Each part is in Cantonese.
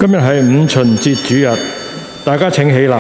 今日係五旬節主日，大家請起立。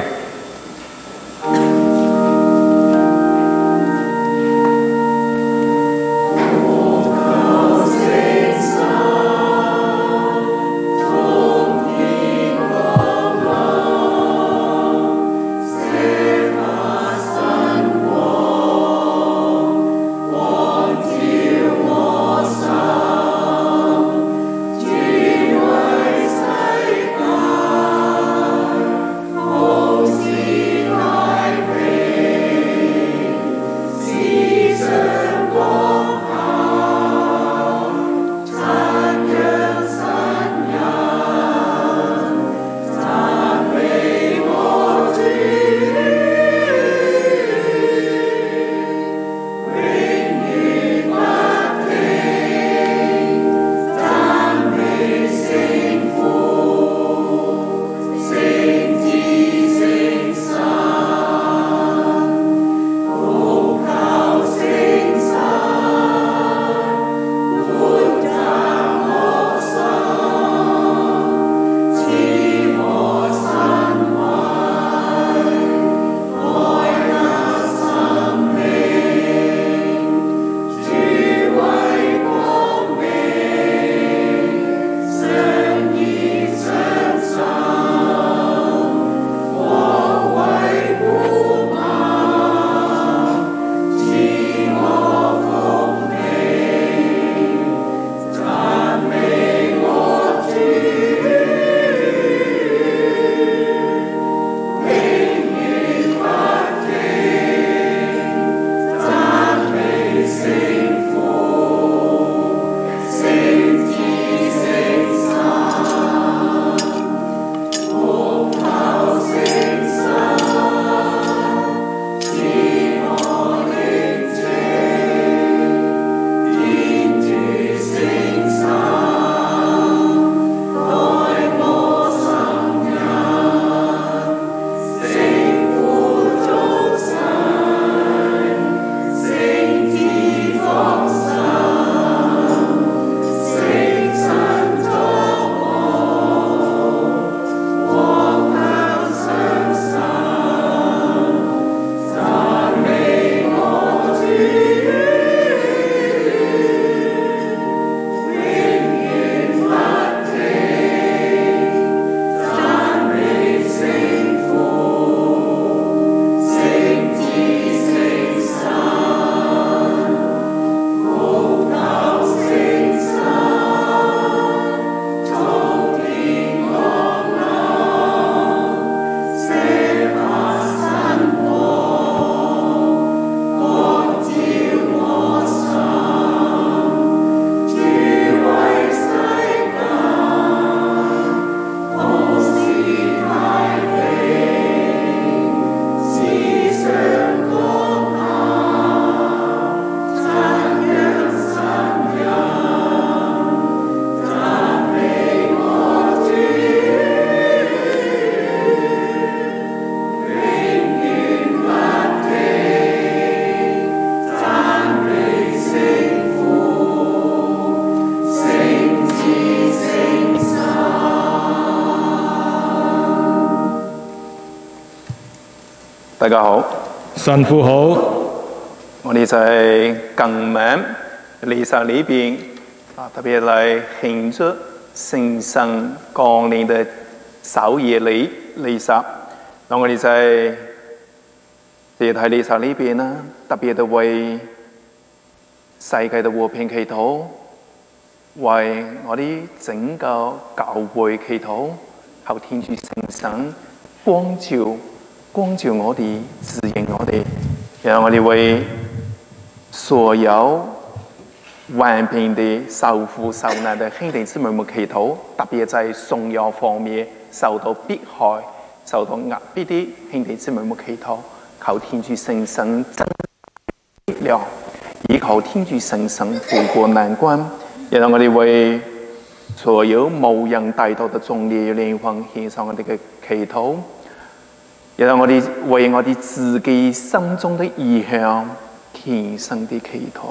大家好， 神父好。 我哋就係今晚彌撒裏邊特別嚟慶祝聖神降臨嘅首夜彌撒。咁我哋就係喺彌撒裏邊啦，特別係為世界嘅和平祈禱，為我哋整個教會祈禱，求天主聖神光照我哋，指引我哋，然後我哋為所有患病的、受苦受難的兄弟姊妹們祈禱，特別在信仰方面受到迫害、受到壓迫的兄弟姊妹們祈禱，求天主聖神增力量，以求天主聖神渡過難關，然後我哋為所有無人帶到的壯烈靈魂獻上我哋嘅祈禱。然後我哋為我哋自己心中的異向虔誠的祈禱。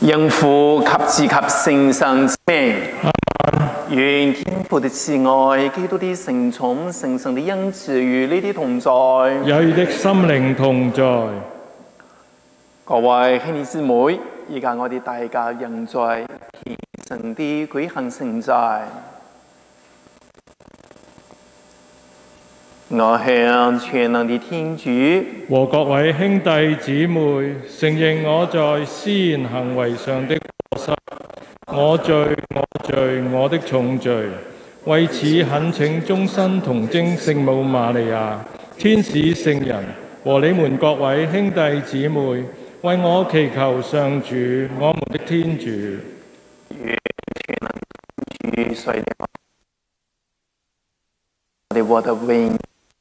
应父及子及聖神之名。願天父的慈愛、基督的聖寵、聖神的恩賜與你的同在， 與你的心靈同在。 各位兄弟姊妹，而家我哋大家仍在虔誠地舉行聖祭。我向全能的天主和各位兄弟姊妹承認我在思言行為上的過失，我罪，我的重罪。為此懇請終身童貞聖母瑪利亞、天使聖人和你們各位兄弟姊妹，為我祈求上主，我們的天主。 願全能天主垂聽我哋獲得榮。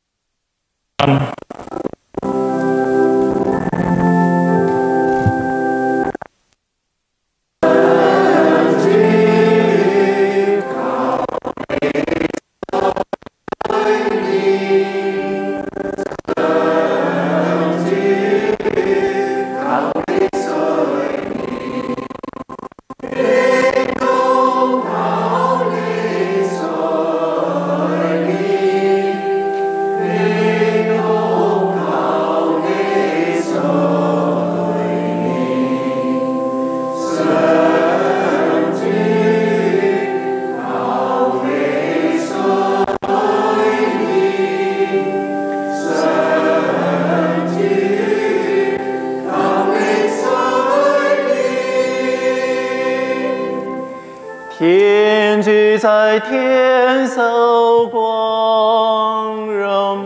天主在天受光榮，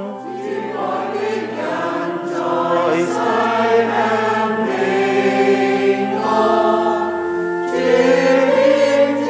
在世人平安，天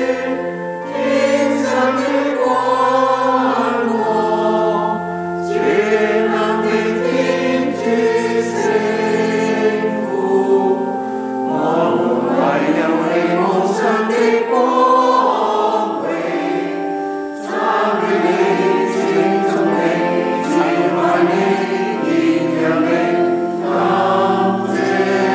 上的光芒，全能的天主聖父，我們為有你無上的光榮，讚美你，稱頌你，敬拜你，獻揚你，感謝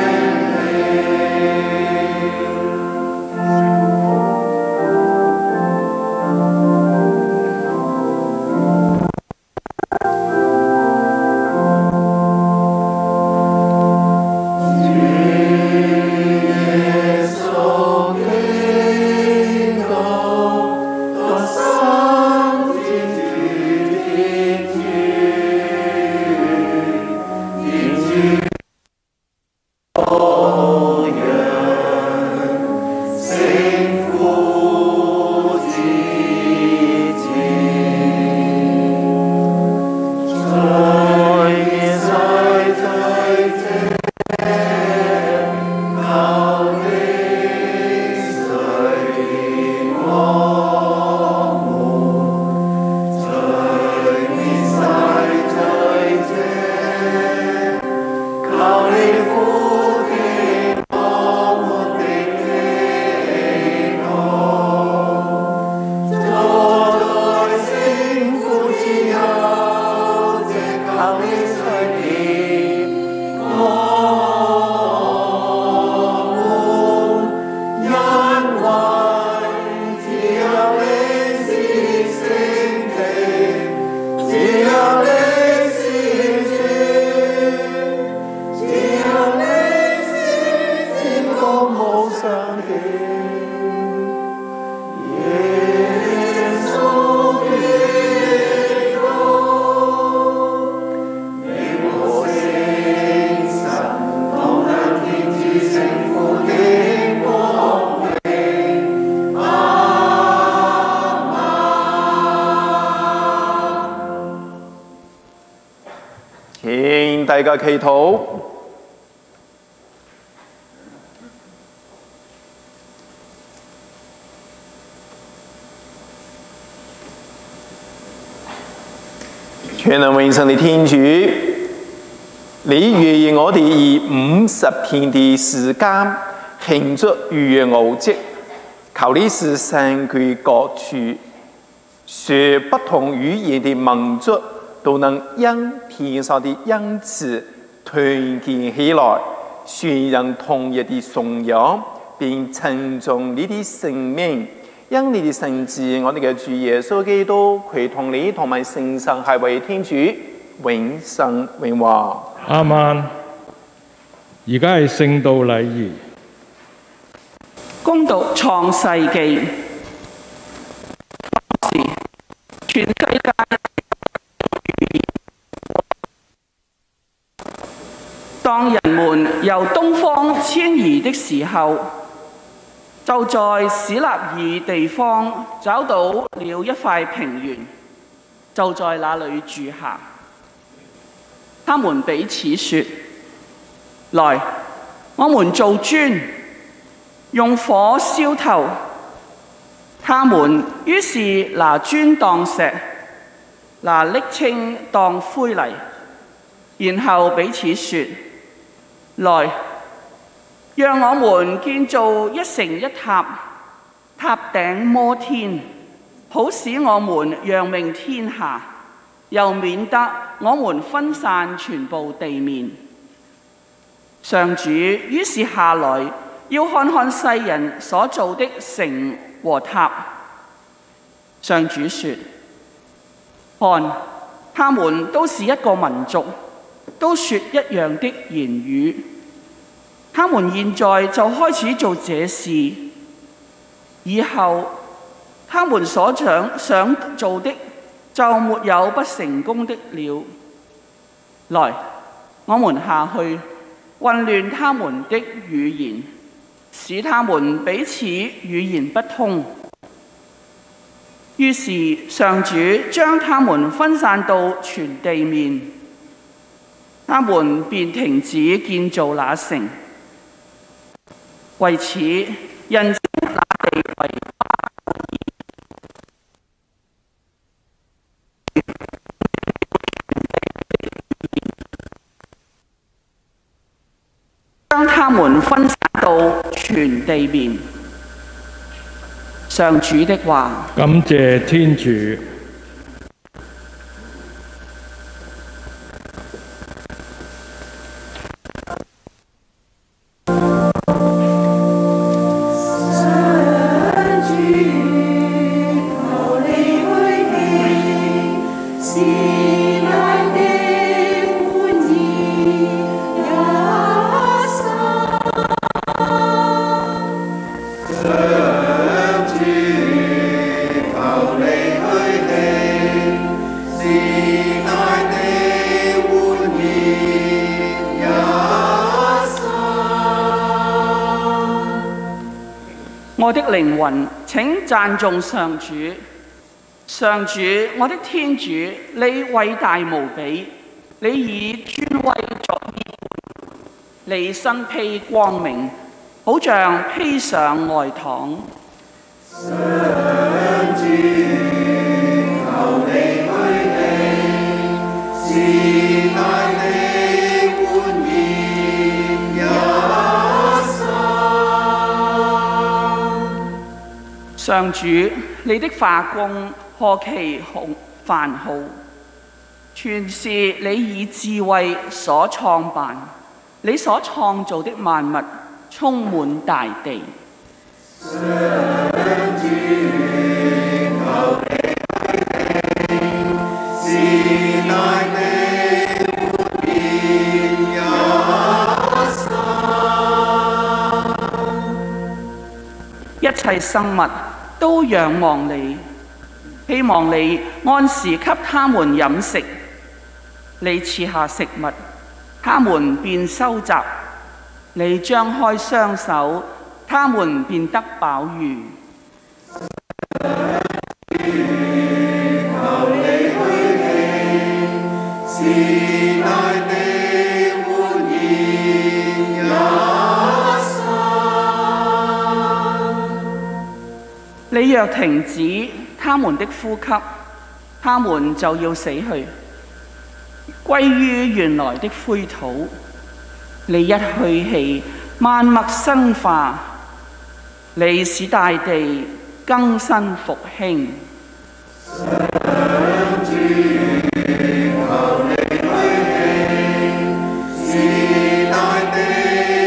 請大家祈禱。全能永生的天主，你願意我哋以50天的時間慶祝逾越節期，求你使世界各處說不同語言的民族都能因天上的恩賜團結起來， 宣揚統一的信仰，並稱頌你的聖名。因你的聖子，我哋嘅主耶穌基督，佢同你同埋聖神係為天主，永生永華。 阿們。而家係聖道禮儀。 恭讀創世記，全世界當人們由東方遷移的時候，就在史納爾地方找到了一塊平原，就在那裏住下。他們彼此說：來，我們做磚，用火燒透。他們於是拿磚當石，拿瀝青當灰泥，然後彼此說：來，讓我們建造一城一塔，塔頂摩天，好使我們揚名天下，又免得我們分散全部地面。上主於是下來，要看看世人所造的城和塔。上主說：看，他們都是一個民族，都說一樣的言語。他們現在就開始做這事，以後他們所想做的就沒有不成功的了。來，我們下去，混亂他們的語言，使他們彼此語言不通。於是上主將他們分散到全地面，他們便停止建造那城。為此，人稱那地為巴比倫，將他們分散到全地面。上主的話。 感謝天主。 我的靈魂，請讚頌上主。上主，我的天主，你偉大無比，你以尊威作衣冠，你身披光明，好像披上外氅。上主，求你虛起，是大地歡宴也上主，你的化工何其繁浩，全是你以智慧所創辦，你所創造的萬物充滿大地。上主，求你開定，是大地歡宴也一切生物都仰望你，希望你按時給他們飲食。你賜下食物，他們便收集；你張開雙手，他們便得飽飫。求你虛起，是大地歡宴也你若停止他們的呼吸，他們就要死去，歸於原來的灰土。你一去氣，萬物生化，你使大地更新復興。上主，求你虛起，是大地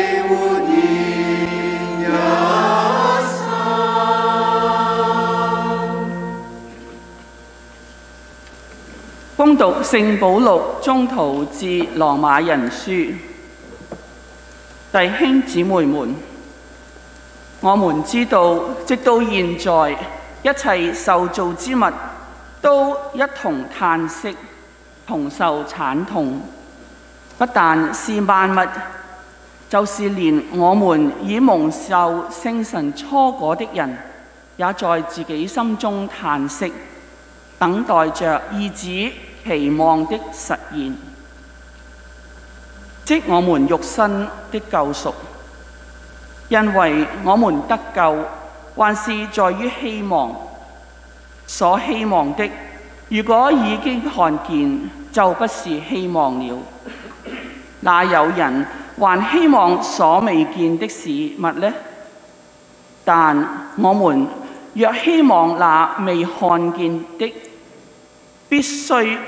恭讀聖保祿宗徒致羅馬人書。弟兄姊妹們，我們知道，直到現在，一切受造之物都一同嘆息，同受慘痛。不但是萬物，就是連我們已蒙受聖神初果的人，也在自己心中嘆息，等待着兒子期望的實現，即我們肉身的救贖。因為我們得救，還是在於希望。所希望的，如果已經看見，就不是希望了。哪有人還希望所未見的事物呢？但我們若希望那未看見的，必須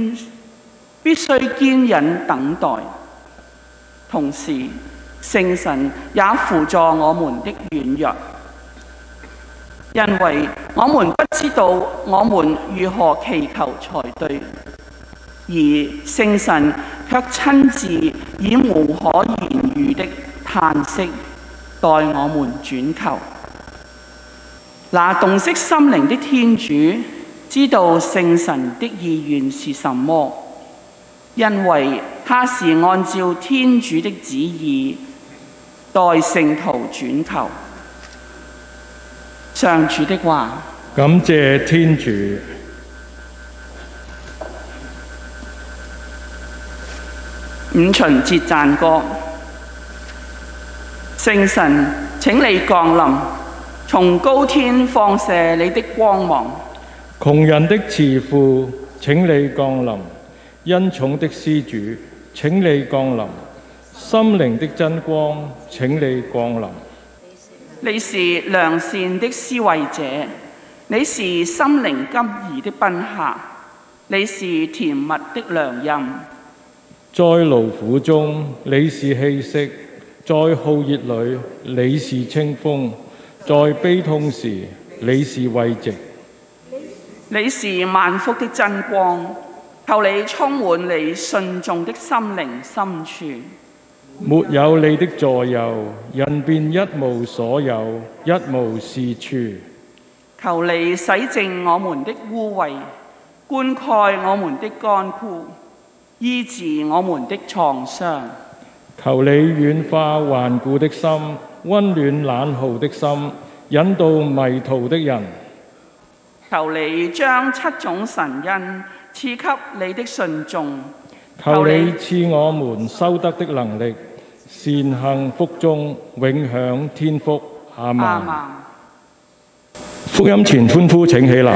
堅忍等待。同時，聖神也輔助我們的軟弱，因為我們不知道我們如何祈求才對，而聖神卻親自以無可言喻的嘆息代我們轉求。那洞悉心靈的天主知道聖神的意願是什麼，因為他是按照天主的旨意代聖徒轉求。上主的話。 感謝天主。 五旬節讚歌。聖神，請你降臨，從高天放射你的光芒。 窮人的慈父，請你降臨；恩寵的施主，請你降臨；心靈的真光，請你降臨。 你是良善的施惠者，你是心靈甘飴的賓客，你是甜蜜的良蔭。 在勞苦中，你是氣息；在酷熱裏，你是清風；在悲痛時，你是慰藉。 你是萬福的真光，求你充滿你信眾的心靈深處。 沒有你的助佑，人便一無所有，一無是處。 求你洗淨我們的污穢，灌溉我們的乾枯，醫治我們的創傷。 求你軟化頑固的心，溫暖冷酷的心，引導迷途的人。 求你將7種神恩賜給你的信眾。 求你賜我們修德的能力，善行福中，永享天福。阿們。 阿們。 福音前歡呼，請起立。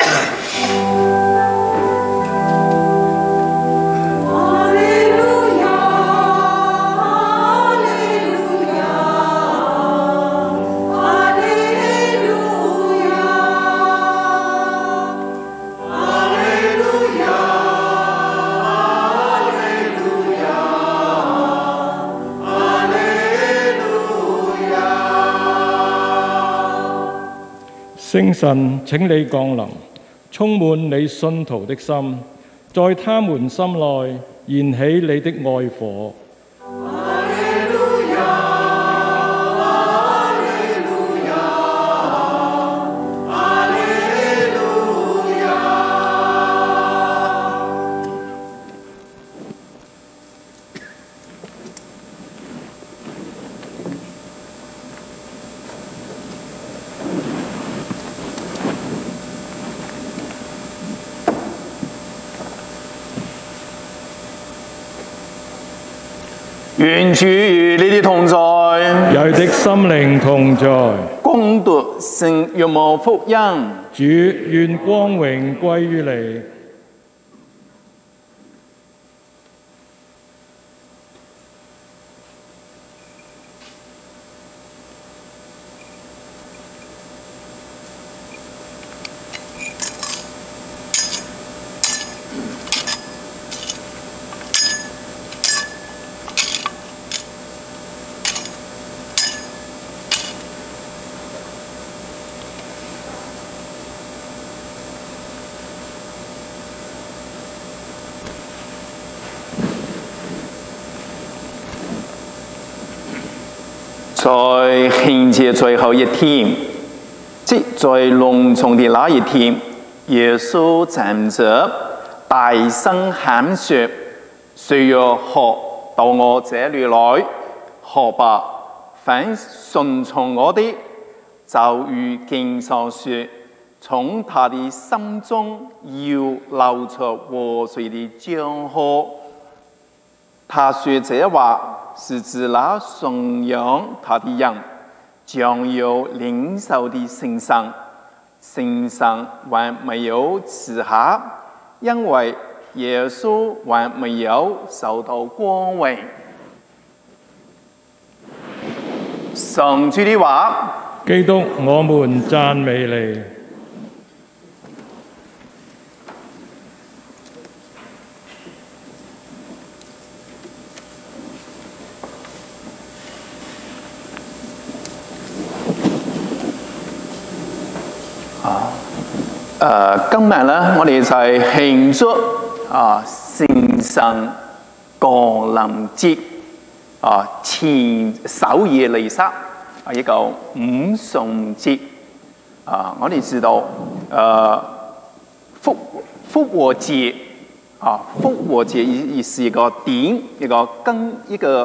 聖神，請你降臨，充滿你信徒的心，在他們心內燃起你的愛火。 願主與你哋同在， 有你的心靈同在。 恭讀聖若望福音。 主，願光榮歸於你。 在慶節最後一天，即在隆重的那一天，耶穌站着，大聲喊說：誰若喝到我這裏來，喝吧！凡順從我的，就如經上說，從他的心中要流出活水的江河。他說這話是指那信仰他的人將有領受的聖神，聖神還沒有賜下，因為耶穌還沒有受到光榮。上主的話。 基督，我們讚美你。 今日咧，我哋就係慶祝聖神降臨節前首夜彌撒一個五旬節我哋知道復活節復活節也是一個點，一個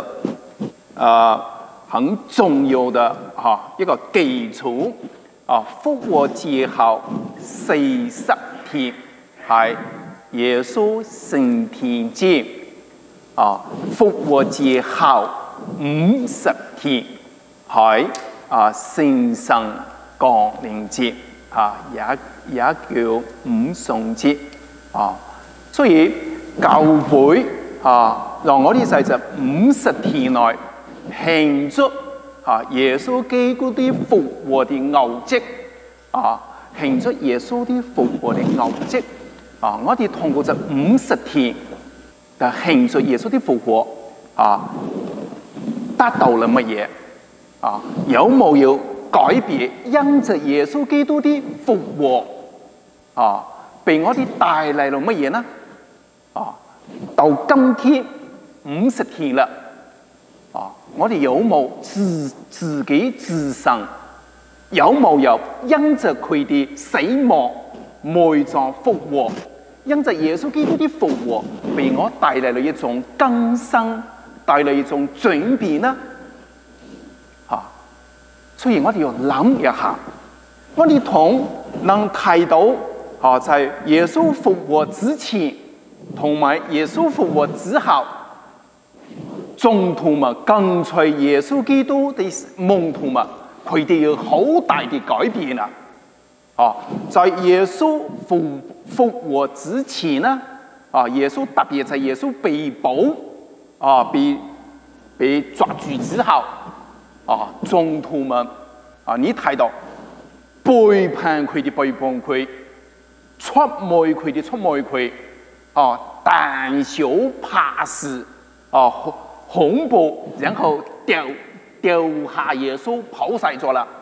很重要的一個基礎。復活節後40天係耶穌升天節，復活節後50天係聖神降臨節，也叫五旬節所以教會讓我哋喺這50天內慶祝耶穌基督的復活的奧蹟慶祝耶穌的復活的奧蹟我哋通過這50天嘅慶祝耶穌的復活得到了乜嘢有冇要改變？因着耶穌基督的復活俾我哋帶嚟了乜嘢呢？到今天50天啦。我哋有冇自己自身有冇因着佢哋死亡埋葬復活，因着耶穌基督的復活，俾我帶嚟了一種更新，帶嚟一種轉變呢？所以我哋要諗一下，我哋能睇到就係耶穌復活之前，同埋耶穌復活之後。宗徒們跟隨耶穌基督的門徒們，佢哋有好大的改變在耶穌復活之前呢，耶穌特別在耶穌被捕被抓住之後宗徒們你睇到背叛佢哋背叛佢，出賣佢哋出賣佢膽小怕事恐怖，然後掉下耶穌跑晒咗啦！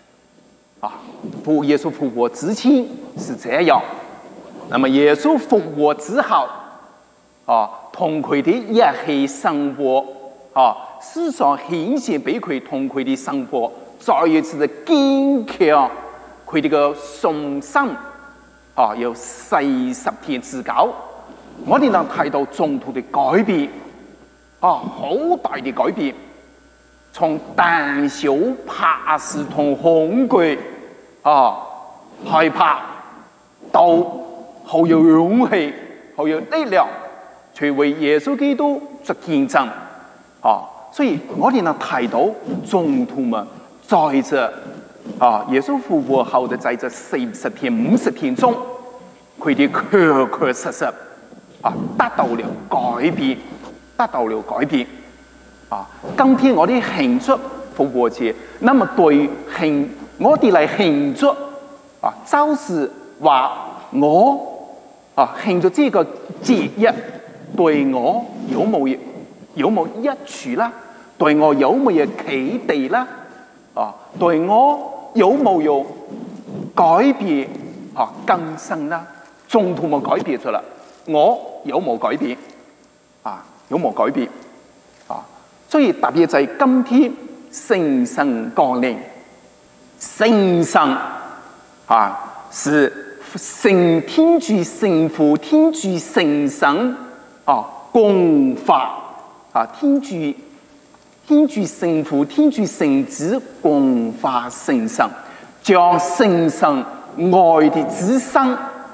耶穌復活之前是這樣，那麼耶穌復活之後，同佢哋一起生活，思想顯現俾佢同佢哋生活，再一次的堅強佢哋嘅信心，有40天之久，我哋能睇到宗徒的改變。好大的改變，從膽小怕事同恐懼害怕，到好有勇氣，好有力量，去為耶穌基督作見證所以我哋能睇到宗徒們在這耶穌復活後的在這40天50天中，佢哋確確實實得到了改變。得到了改變今天我哋慶祝復活節，那麼對我哋嚟慶祝就是話我慶祝這個節日對我有冇益處啦？對我有冇嘢啟迪啦？對我有冇要改變更新啦？宗徒們改變咗啦，我有冇改變有冇改變所以特別就係今天聖神降臨。聖神是聖天主、聖父、天主、聖神共發天主、聖父、天主、聖子共發聖神，將聖神愛的子生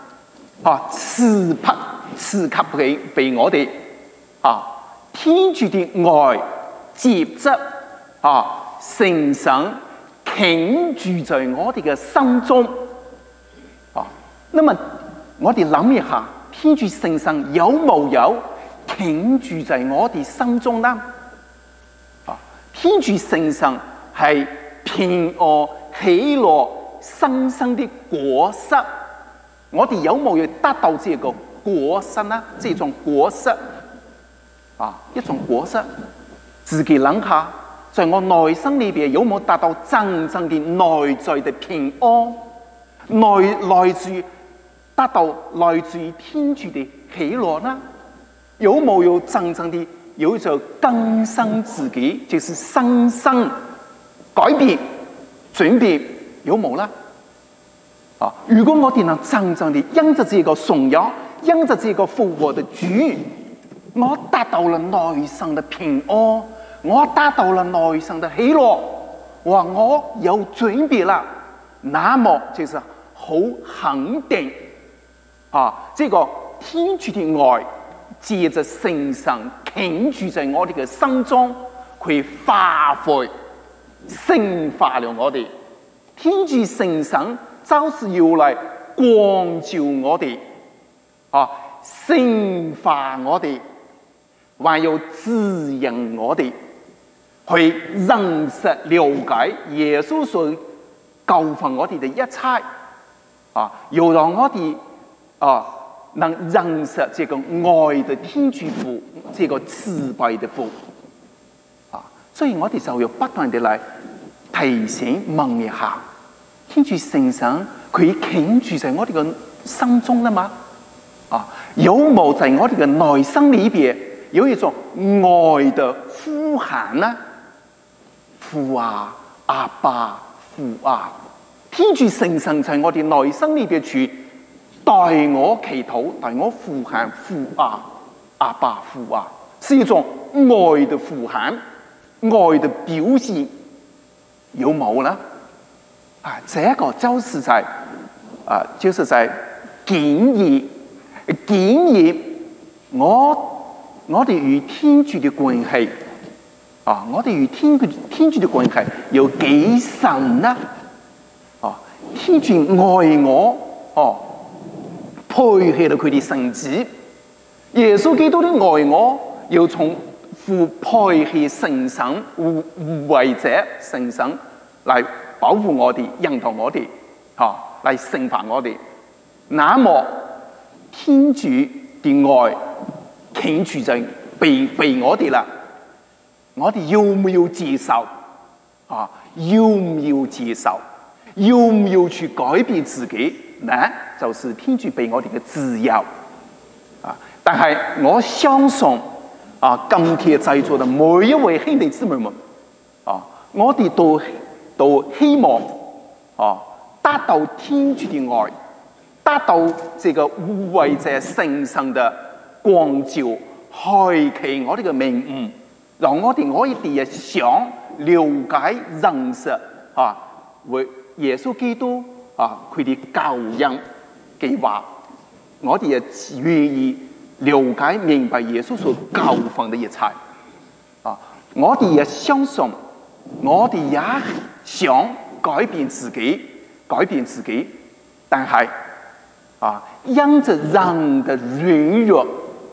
賜給我哋天主的愛接着聖神傾注在我哋嘅心中那麼我哋諗一下，天主聖神有冇傾注在我哋心中呢？天主聖神係平安、喜樂、生的果實，我哋有冇得到這個果實呢？這種果實一種果實，自己諗下，在我內心裏邊有冇得到真正的內在的平安，得到來自天主的喜樂呢？有冇真正的有着更新自己，就是身心改變、轉變，有冇呢？如果我哋能真正的因着這個信仰，因着這個復活的主，我得到了內心的平安，我得到了內心的喜樂，我有轉變了，那麼就是好肯定這個天主的愛借着聖神傾注在我哋嘅心中，佢化灰聖化了我哋。天主聖神就是要嚟光照我哋聖化我哋，還有滋養我哋，去認識了解耶穌所教訓我哋嘅一切要讓我哋能認識這個愛的天主父，這個慈悲的父所以我哋就要不斷地嚟提醒問一下，天主聖神佢傾注在我哋嘅心中啦嘛有冇在我哋嘅內心裏邊有一種愛的呼喊呢？父啊，阿爸，父啊，天主聖神在我哋內心裏邊處代我祈禱，代我呼喊父啊，阿爸，父啊，是一種愛的呼喊，愛的表現，有冇呢？這個就是在檢驗我哋與天主的關係我哋與天主的關係有幾深呢？天主愛我配棄了佢的聖子，耶穌基督的愛我，要從父配棄聖神護衛者聖神嚟保護我哋、認同我哋嚟聖化我哋。那麼天主的愛傾注在被我哋啦，我哋要唔要接受要唔要接受？要唔要去改變自己呢？就是天主俾我哋嘅自由但係我相信今天在座的每一位兄弟姊妹們我哋都希望得到天主的愛，得到這個護衛者聖神的光照，開啟我哋嘅明悟，讓我哋可以第日想了解認識為耶穌基督佢哋教恩計劃，我哋也願意了解明白耶穌所教訓的一切我哋也相信，我哋也想改變自己，但係因着人的軟弱，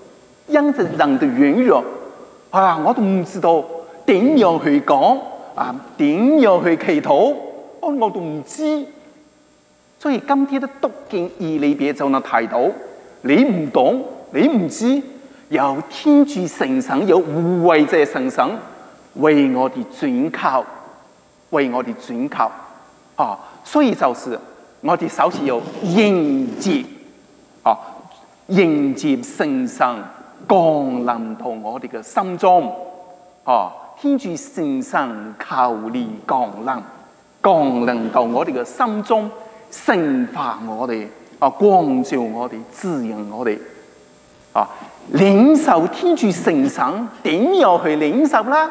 我都唔知道點樣去講點樣去祈禱我都唔知。所以今天的讀經義裏邊就能睇到，你唔懂，你唔知，有天主聖神，有護衛者聖神為我哋轉靠，所以就是我哋首先要迎接聖神降臨到我哋嘅心中天主聖神求你降臨到我哋嘅心中，聖化我哋光照我哋，滋潤我哋領受天主聖神點樣去領受啦？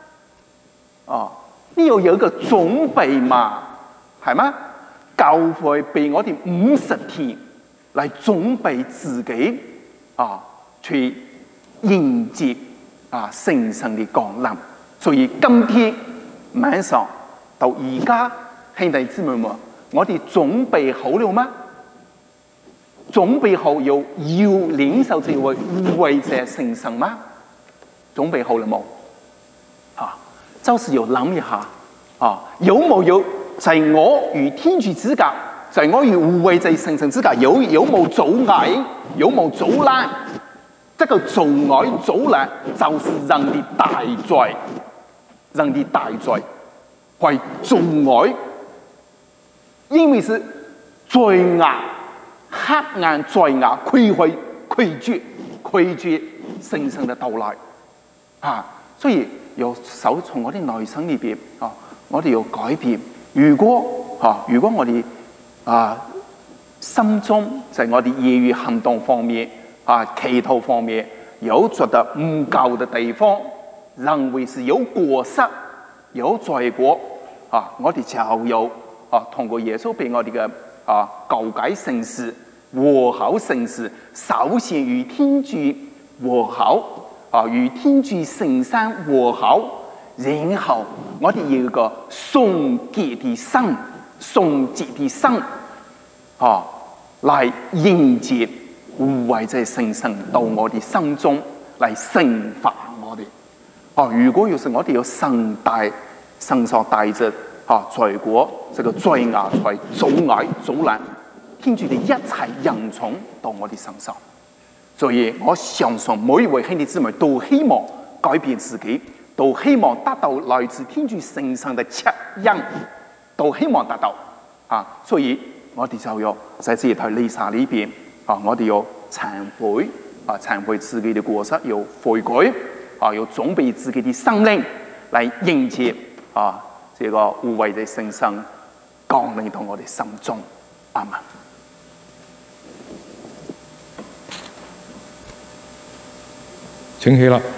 呢度有一個準備嘛，係嗎？教會俾我哋50天嚟準備自己去迎接聖神嘅降臨。所以今天晚上到而家，兄弟姊妹們，我哋準備好了嗎？準備好要領受這位護衛者聖神嗎？準備好了冇？就是要諗一下有冇有在我與天主之間，在我與護衛者聖神之間有冇阻礙？有冇阻攔？這個阻攔就是人的大罪，人的大罪會阻礙，因為是罪惡。黑暗罪惡拒絕聖神的到來所以要首從我哋內心裏邊我哋要改變。如果我哋心中在我哋言語行動方面祈禱方面有覺得唔夠嘅地方，認為是有過失有罪過我哋就有通過耶穌俾我哋嘅告解聖事、和好聖事，首先與天主和好與天主聖神和好，然後我哋要一個聖潔的心來迎接護衛者聖神到我哋心中嚟聖化我哋。如果要是我哋有身所帶着罪過，這個罪惡才阻攔天主的一切恩寵到我哋身上。所以我相信每一位兄弟姊妹都希望改變自己，都希望得到來自天主聖神的恻隱，都希望得到所以我哋就要在這台彌撒裏邊我哋要懺悔自己的過失，要悔改要準備自己的心靈來迎接這個護衛的聖神降臨到我哋心中。阿們。 請起立。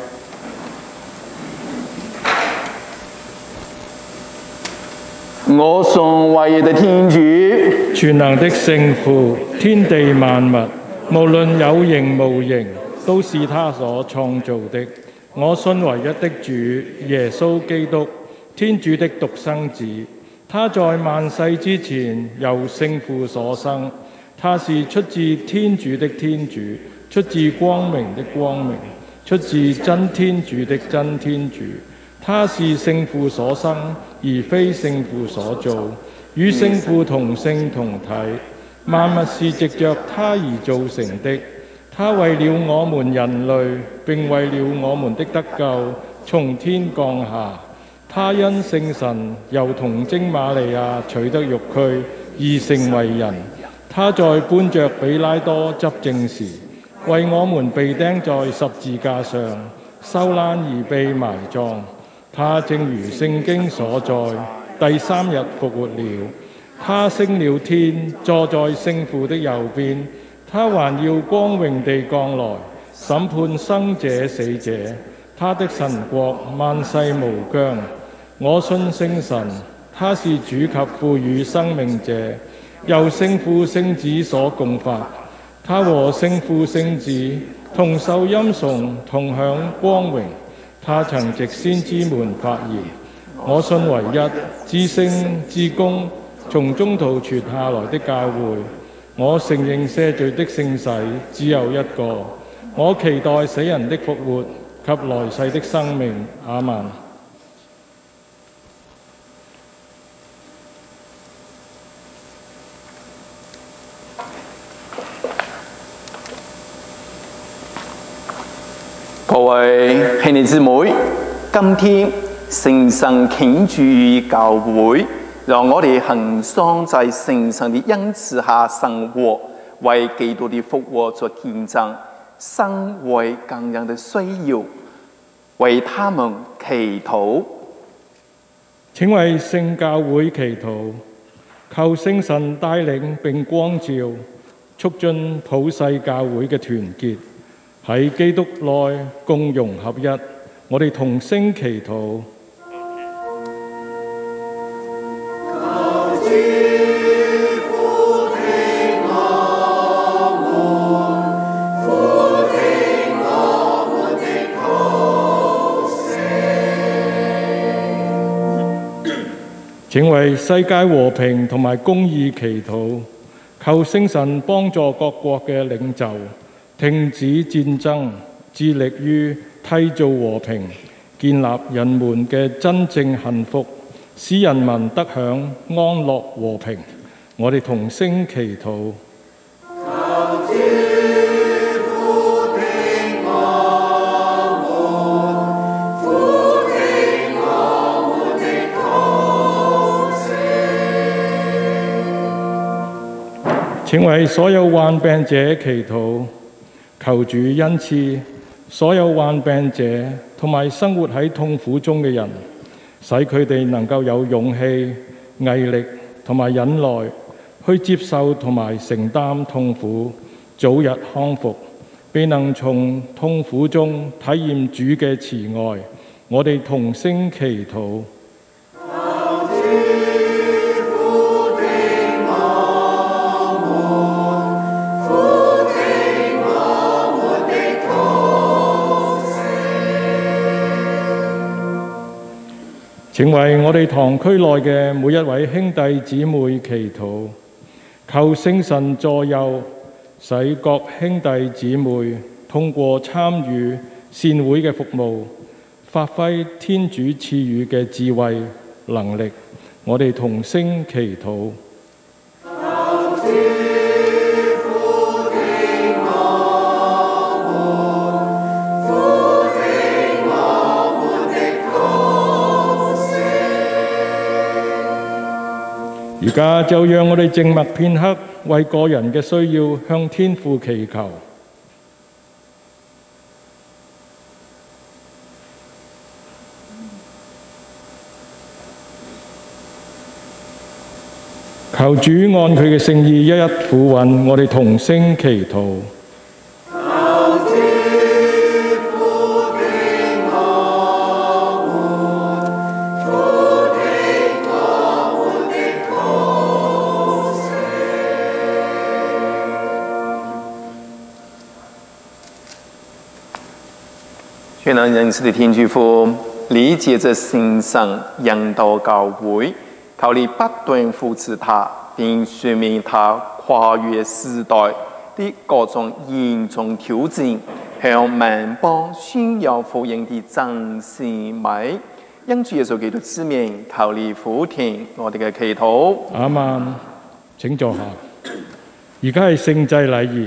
我信唯一的天主， 全能的聖父，天地萬物，無論有形無形，都是他所創造的。我信唯一的主耶穌基督，天主的獨生子，他在萬世之前由聖父所生，他是出自天主的天主，出自光明的光明，出自真天主的真天主。他是聖父所生，而非聖父所造，與聖父同性同體，萬物是藉着他而造成的。他為了我們人類，並為了我們的得救，從天降下。他因聖神由童貞瑪利亞取得肉軀，而成為人。他在搬着比拉多執政時，為我們被釘在十字架上，受難而被埋葬。他正如聖經所載，第三日復活了。他升了天，坐在聖父的右邊。他還要光榮地降來，審判生者死者。他的神國萬世無疆。我信聖神，他是主及賦予生命者，由聖父聖子所共發。他和聖父聖子同受欽崇，同享光榮。他曾藉先知們發言，我信唯一至聖至公從中途傳下來的教會。我承認赦罪的聖洗只有一個。我期待死人的復活及來世的生命。阿們。 各位兄弟姊妹，今天聖神傾注於教會，讓我哋恆常在聖神的恩賜下生活，為基督的復活作見證，生為更人的需要， 為他們祈禱。 請為聖教會祈禱，求聖神帶領並光照，促進普世教會嘅團結，喺基督內共融合一。我哋同聲祈禱。請為世界和平同埋公義祈禱，求聖神幫助各國嘅領袖停止戰爭，致力於締造和平，建立人們嘅真正幸福，使人民得享安樂和平。我哋同聲祈禱。請為所有患病者祈禱，求主恩賜所有患病者同埋生活喺痛苦中嘅人，使佢哋能夠有勇氣、毅力同埋忍耐，去接受同埋承擔痛苦，早日康復，並能從痛苦中體驗主嘅慈愛。我哋同聲祈禱。請為我哋堂區內嘅每一位兄弟姊妹祈禱，求聖神助佑，使各兄弟姊妹通過參與善會嘅服務，發揮天主賜予嘅智慧能力。我哋同聲祈禱。而家就讓我哋靜默片刻，為個人嘅需要向天父祈求。求主按佢嘅聖意一一撫允，我哋同聲祈禱。 全能仁慈的天主父，你借着聖神引導教會，求你不斷扶持他，並說明他跨越時代的各種嚴重挑戰，向萬邦宣揚福音的真善美。因主耶穌基督之名，求你俯聽我哋嘅祈禱。 阿們。請坐下。而家係聖祭禮儀。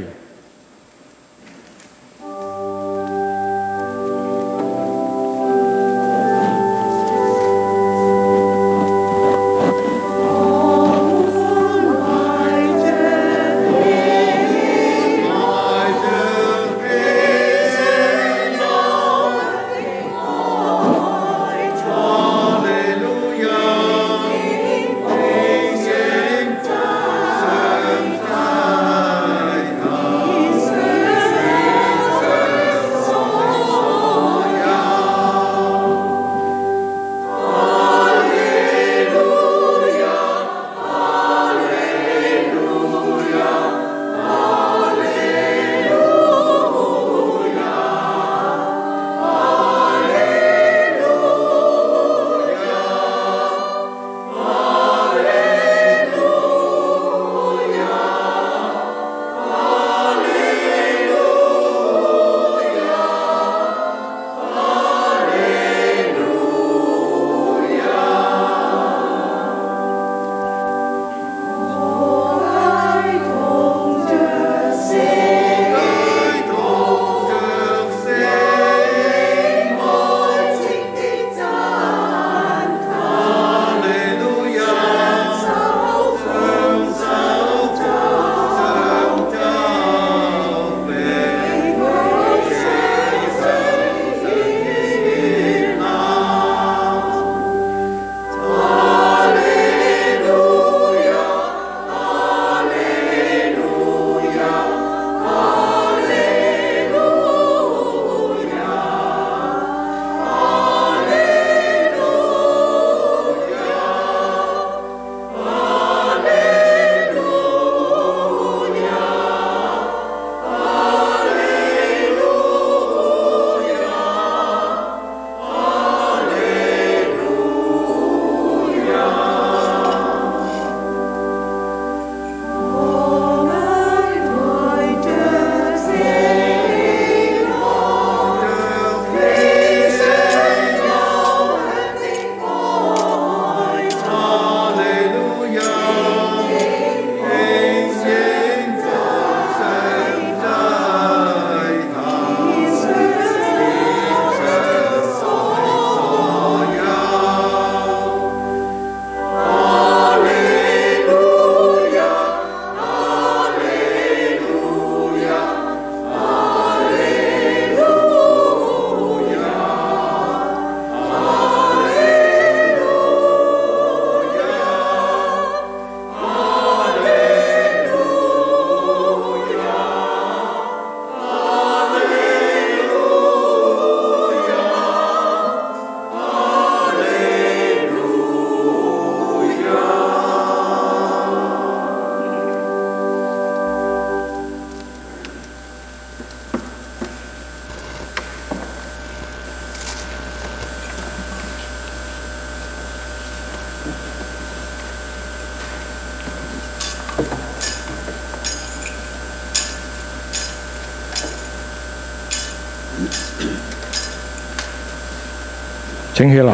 請起立。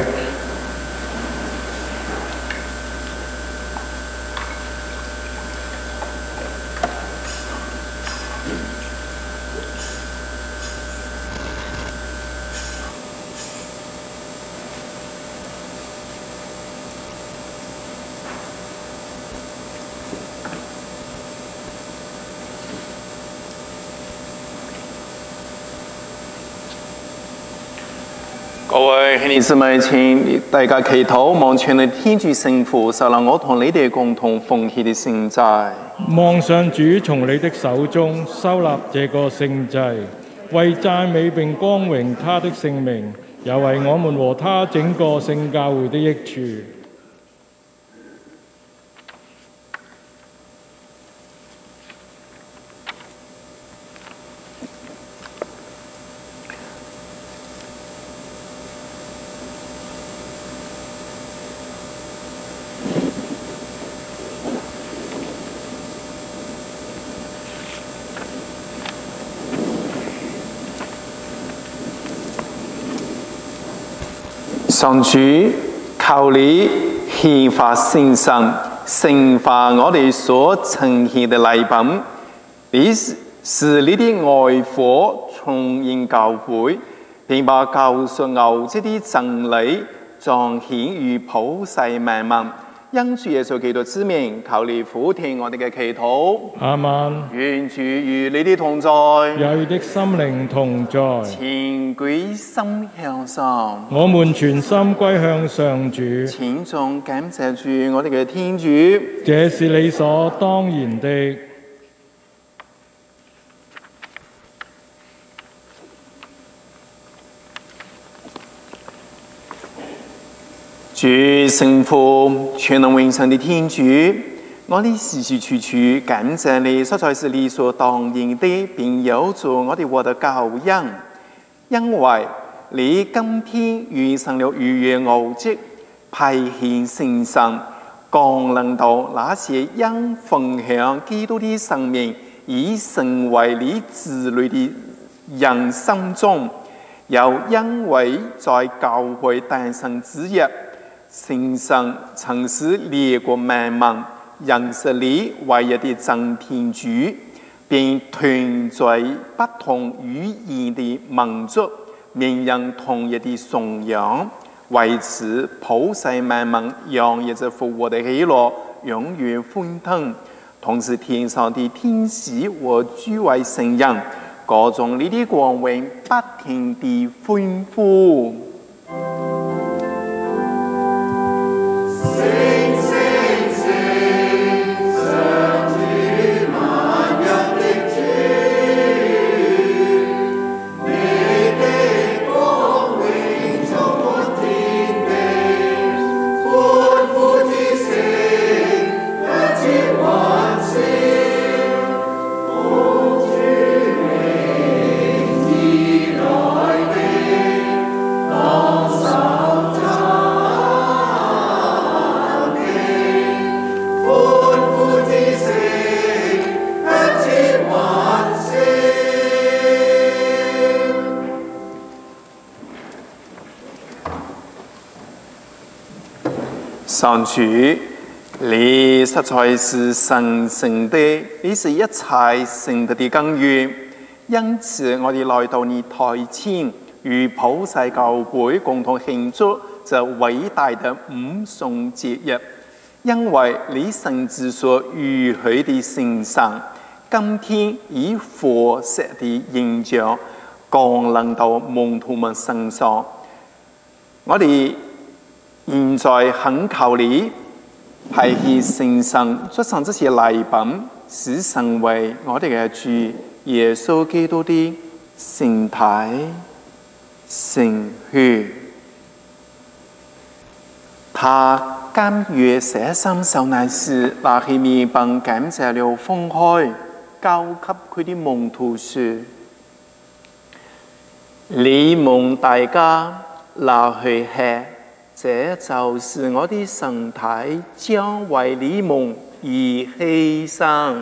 各位兄弟姊妹，請大家祈禱，望全能天主聖父受了我同你哋共同奉獻的聖祭。 望上主從你的手中收納這個聖祭，為讚美並光榮他的聖名，也為我們和他整個聖教會的益處。 上主，求你獻發聖神，聖化我哋所呈獻的禮品，你使你的愛火重燃教會，並把救贖奧蹟的真理彰顯於普世萬民。因主耶穌基督之名，求你俯聽我哋嘅祈禱。 阿們。 願主與你哋同在， 也與你的心靈同在。 請歸心向上， 我們全心歸向上主。 請眾感謝住我哋嘅天主， 這是理所當然的。 主聖父，全能永生的天主，我哋時時處處感謝你，實在是理所當然的，並有助我哋獲得救恩。因為你今天完成了逾越奧蹟，派遣聖神降臨到那些因分享基督的生命已成為你子女的人心中，又因為在教會誕生之日，聖神曾使列國萬民認識你唯一的真天主，並團聚不同語言的民族，綿人同一的信仰，為此普世萬民洋溢着復活的喜樂，永遠歡騰。同時天上的天使和諸位聖人，歌頌你的光榮，不停地歡呼。上主，你實在是神聖的，你是一切聖德的根源。因此，我哋來到你台前，與普世教會共同慶祝這偉大的五旬節日。因為你聖子所預許的聖神，今天以火石的形象降臨到門徒們身上。我哋現在懇求你派遣聖神出神這些禮品，使成為我哋嘅主耶穌基督的聖體聖血。他甘願捨身受難時，拿起麵餅感謝了，分開交給佢啲門徒說：你們大家拿去吃。這就是我的身體，將為你們而犧牲。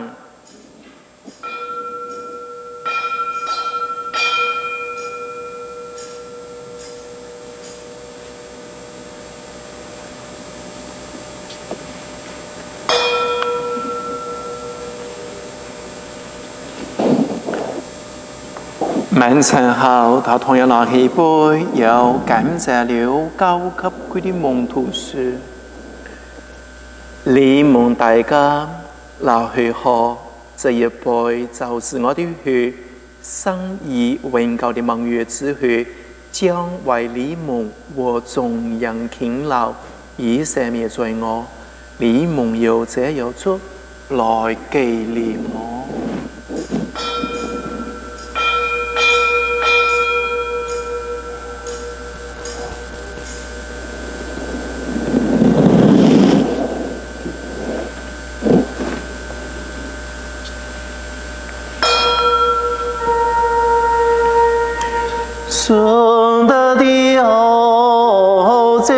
晚餐後，他同樣拿起杯，又感謝了，交給佢啲門徒說：你們大家拿去喝，這一杯就是我的血，生而永久的盟約之血，將為你們和眾人傾流，以赦免罪惡。你們要這樣做，來紀念我。圣德的奥迹，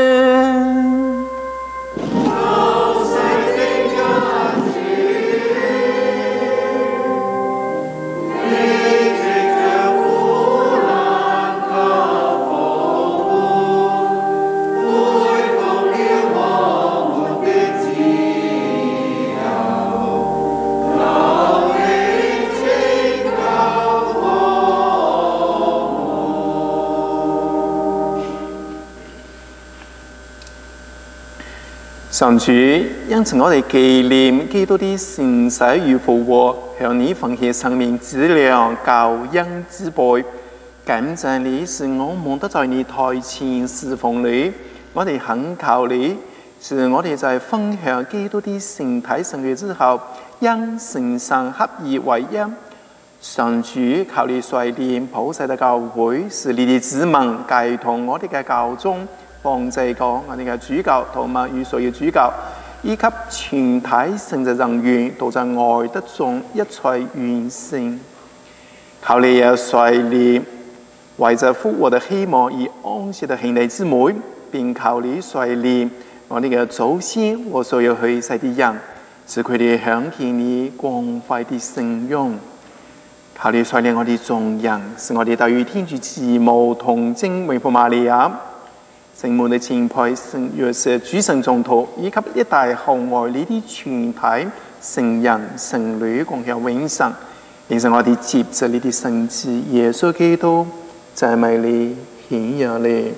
上主，因此我哋紀念基督的聖死與復活，向你奉獻生命之糧、救恩之杯。感謝你，使我們得在你台前侍奉你。我哋懇求你，使我哋在分享基督的聖體聖血之後，因聖神合而為一。上主，求你率領普世的教會，使你的子民繼同我哋嘅教宗。幫助過我哋嘅主教同埋與所有主教，以及全體聖職人員都在愛德中一齊完成。求你也率領為着復活的希望而安息的兄弟姊妹，並求你率領我哋嘅祖先和所有去世的人，使佢哋享見你光輝的聖容。求你率領我哋眾人，使我哋得與天主慈母同證榮父瑪利亞。聖門的前輩聖約瑟主神宗徒，以及一代後愛你的全體聖人聖女共享永生，並使我哋接着你的聖子耶穌基督，讚美你顯揚你。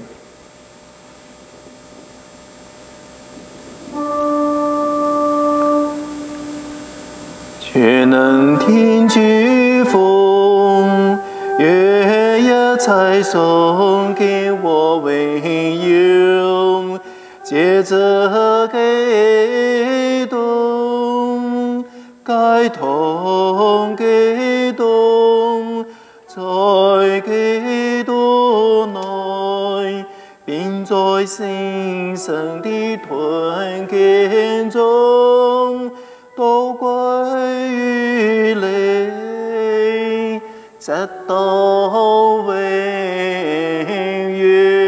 全能天主父，願一切送給我榮耀，借着基督，偕同基督，在基督內，並在聖神的團結中，都歸於你，直到永遠。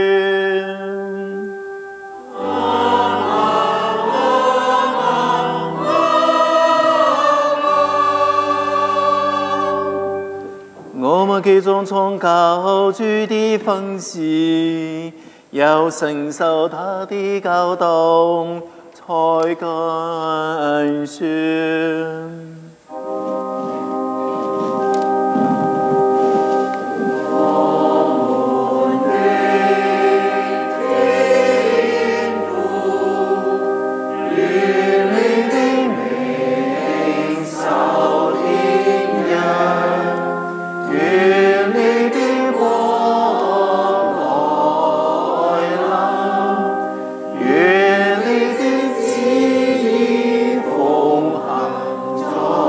我們既從救主的訓示，又承受他的教導，才敢說。 在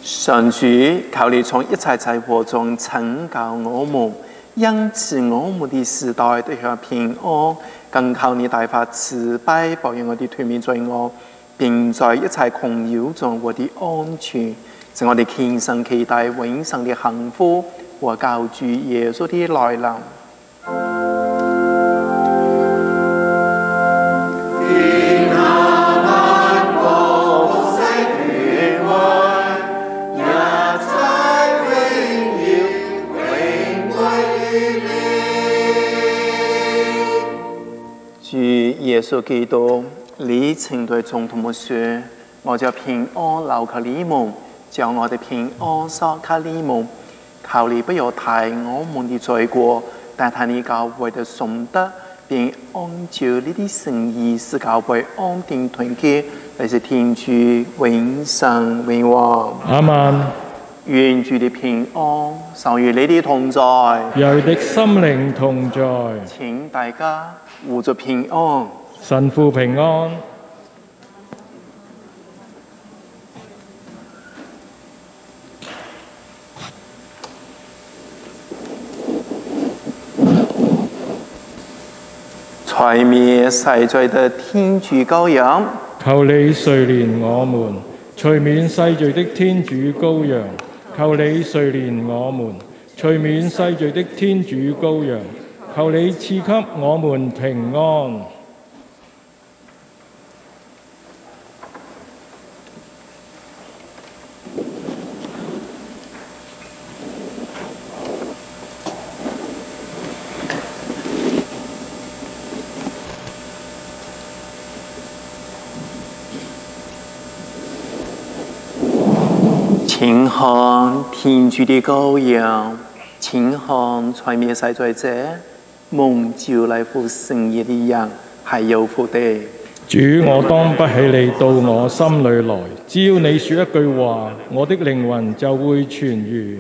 上主，求你從一切災禍中拯救我們，因此我們的時代得享平安。更求你大發慈悲，保佑我哋脫免罪惡，並在一切困擾中獲得安全，使我哋虔誠期待永生的幸福和救主耶穌的來臨。耶穌基督，你曾對眾徒們說：我將平安留給你們，將我的平安賜給你們。求你不要睇我們的罪過，但睇你教會的崇德，並按照你的誠意使教會安定團結，你是天主永生永王。 阿們。 願主的平安常與你的同在， 與你的心靈同在。 請大家互助平安。 神父平安。 除滅世罪的天主羔羊， 求你垂憐我們；除免世罪的天主羔羊，求你垂憐我們；除免世罪的天主羔羊，求你賜給我們平安。請看天主的羔羊，請看除滅世罪者，蒙召嚟赴聖夜的人係有福的。主，我當不起你到我心裏來，只要你說一句話，我的靈魂就會痊癒。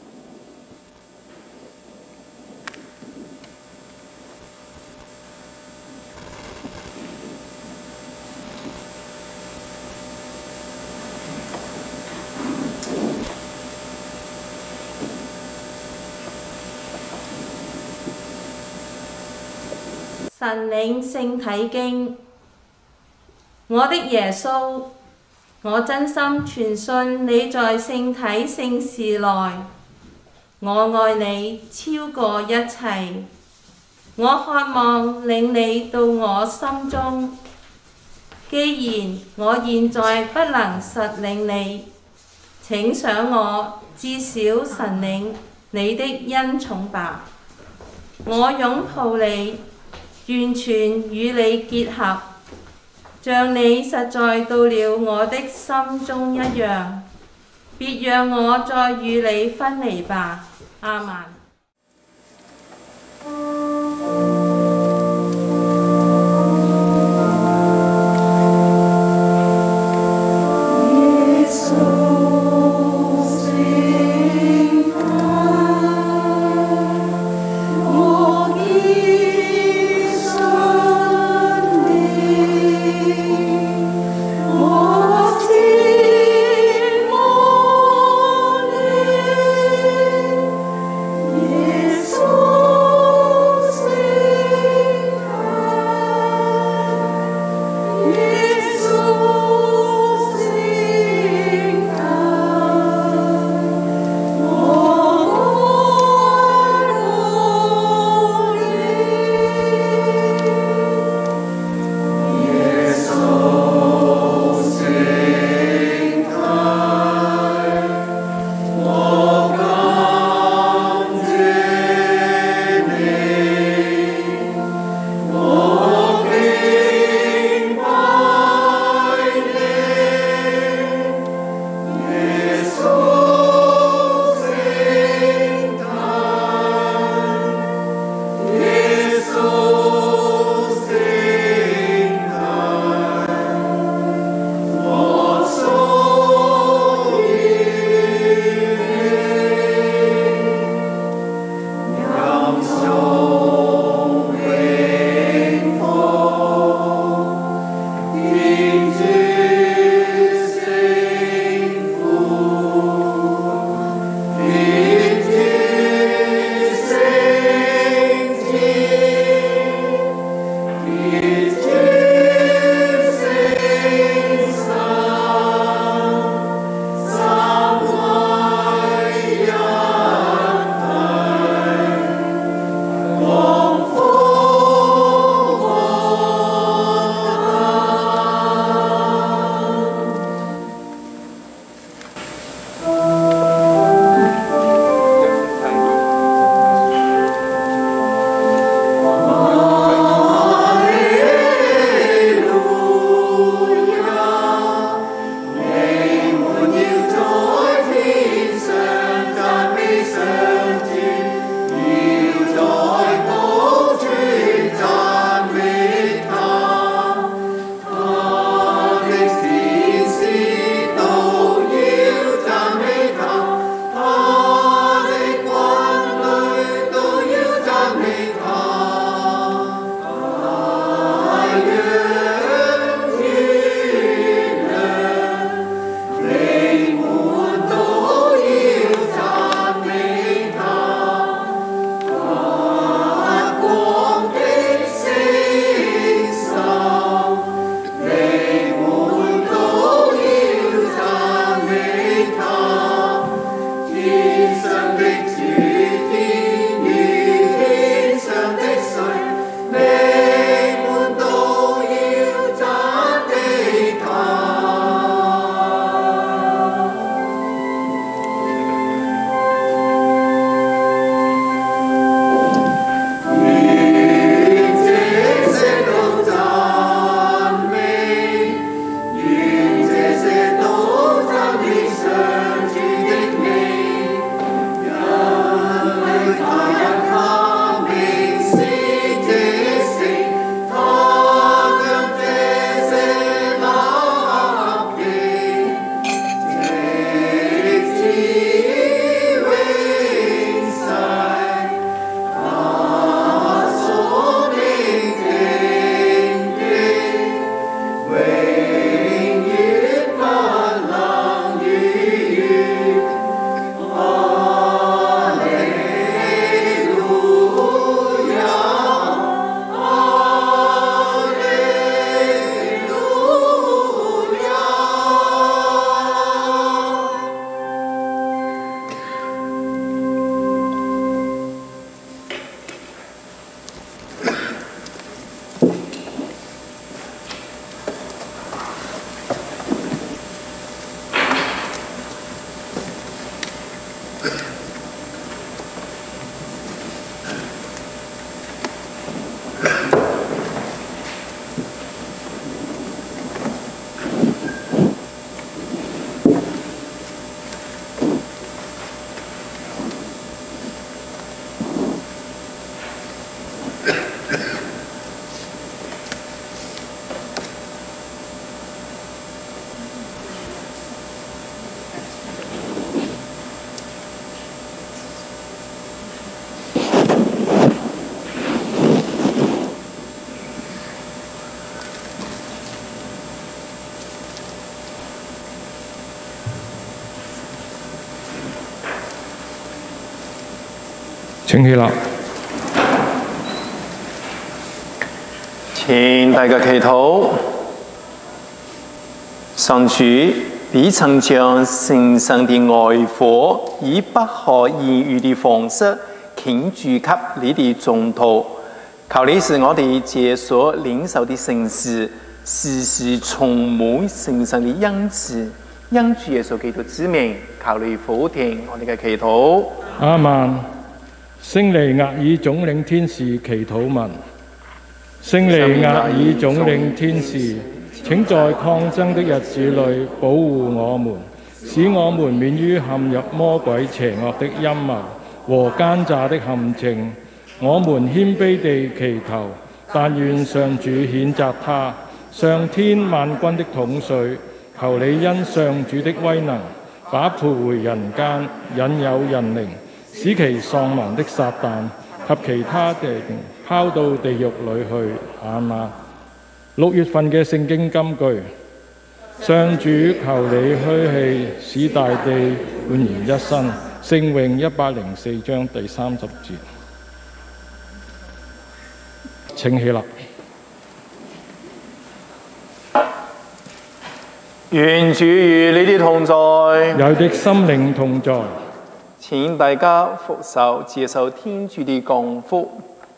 神領聖體經，我的耶穌，我真心傳信你在聖體聖事內，我愛你超過一切，我渴望領你到我心中。既然我現在不能實領你，請想我至少神領你的恩寵吧。我擁抱你，完全與你結合，像你實在到了我的心中一樣，別讓我再與你分離吧。阿們。 耶請起立。 請大家祈禱。上主，你曾將聖神的愛火以不可言喻的方式傾注給你的宗徒，求你使我哋藉所領受的聖事，時時充滿聖神的恩賜。因主耶穌基督之名，求你俯聽我哋嘅祈禱。 阿們。聖彌額爾總領天使祈禱文。聖彌額爾總領天使，請在抗爭的日子裏保護我們，使我們免於陷入魔鬼邪惡的陰謀和奸詐的陷阱。我們謙卑地祈求，但願上主譴責他，上天萬軍的統帥，求你因上主的威能，把徘徊人間、引誘人靈，使其喪亡的撒旦及其他地拋到地獄裏去。阿們。6月份嘅聖經金句：上主求你噓氣，使大地煥然一新。聖詠104章第30節。請起立。 願主與你哋同在， 有的心靈同在。 請大家俯首接受天主的降福。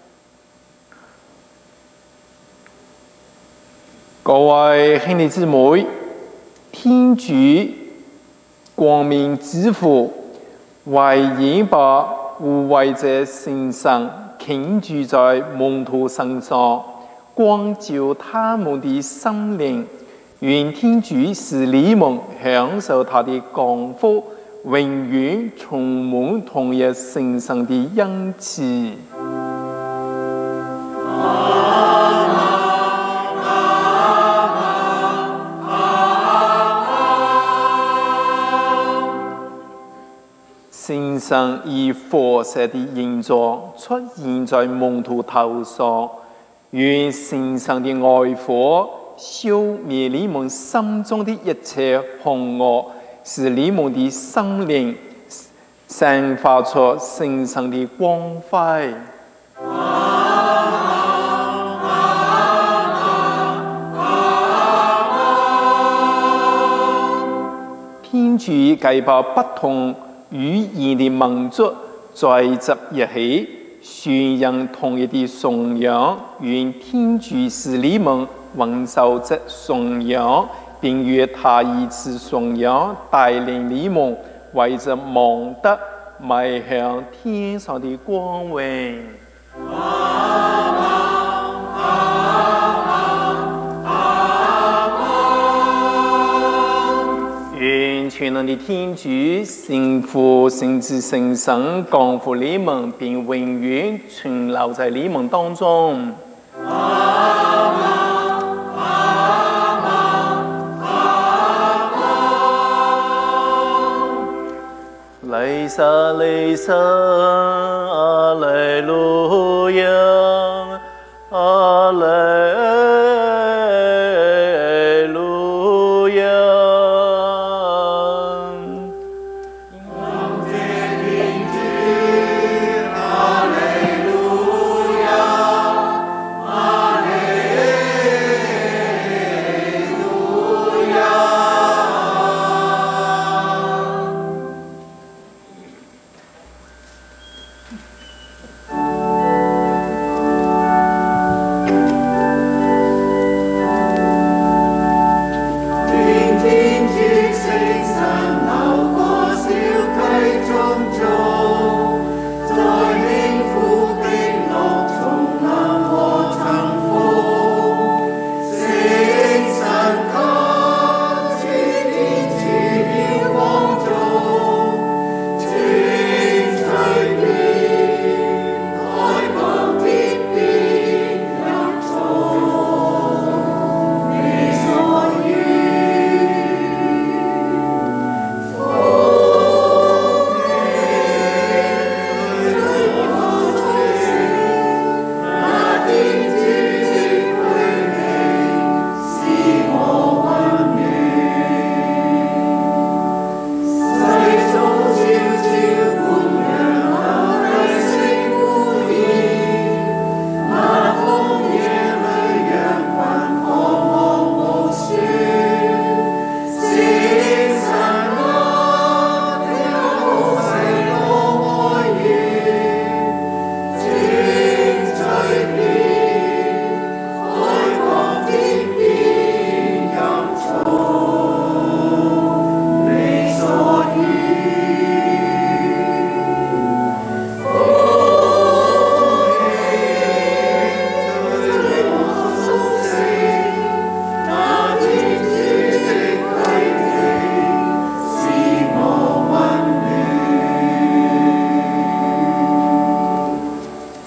各位兄弟姊妹，天主光明之父為應把護衛者聖神傾注在門徒身上，光照他們的心靈。願天主使你們享受他的降福，永遠充滿同一聖神的恩賜。聖神以火射的形狀出現在門徒頭上，願聖神的愛火消滅你們心中的一切凶惡，使你們的心靈散發出聖神的光輝。天主計把不同語言的民族聚集一起，宣揚同一的信仰。願天主使你們穩守這信仰，並願他以此信仰帶領你們為着蒙德邁向天上的光榮。願全能的天主聖父、聖子、聖神降福你們，並永遠存留在你們當中。雷撒雷撒，阿雷路亞，阿雷路亞。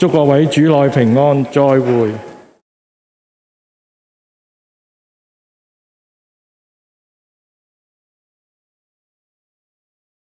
祝各位主內平安，再會。